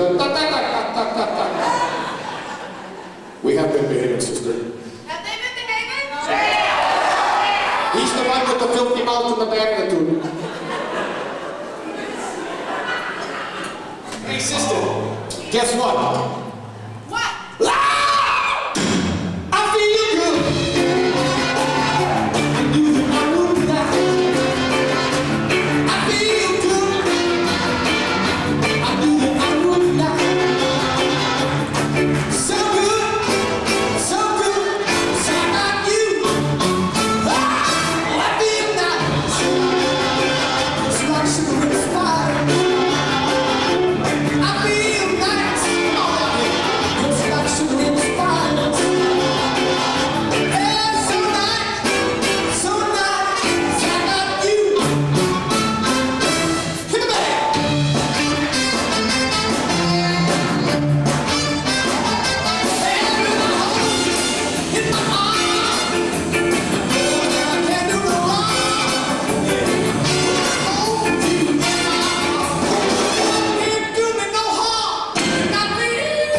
We have been behaving, sister. Have they been behaving? He's the one with the filthy mouth and the bad attitude. Hey, sister, guess what? What? I feel good. I knew that I would die. I feel good. I knew that I would die. So good, so good, so not you. I feel nice. It's like sugar and spice. I feel nice. It's like sugar and spice. Yeah, so nice, so nice, so not you. Hit me back. Hit my arm. I can't do no wrong. Hold you now. Can't do me no harm. Not me.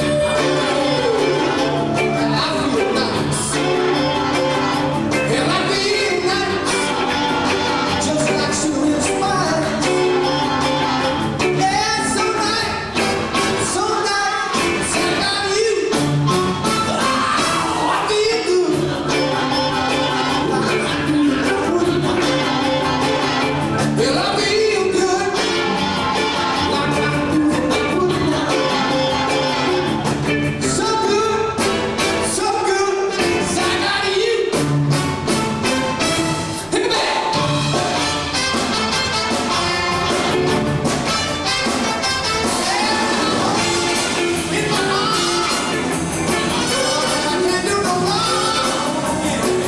I feel nice. Hell, I feel nice. Just like sugar and spice. Yeah, so nice, so nice, so not you. I feel good. Well, I feel good. Like I do so good, so good, so not you. Hit me back. Hit my arm. I can't do no wrong.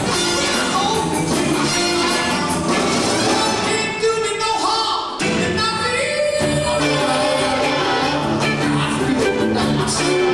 Can't do me no harm. And I feel nice.